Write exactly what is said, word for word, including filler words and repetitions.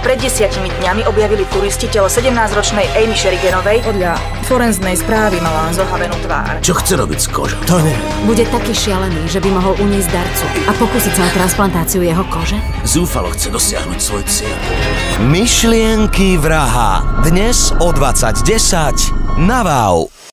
Pred desiatimi dňami objavili turisti telo sedemnásťročnej Amy Sheriganovej. Podľa forenznej správy mala zohavenú tvár. Čo chce robiť s kožou? To neviem. Bude taký šialený, že by mohol uniesť darcu a pokúsiť sa o transplantáciu jeho kože? Zúfalo chce dosiahnuť svoj cieľ. Myšlienky vraha. Dnes o dvadsať desať na Wow.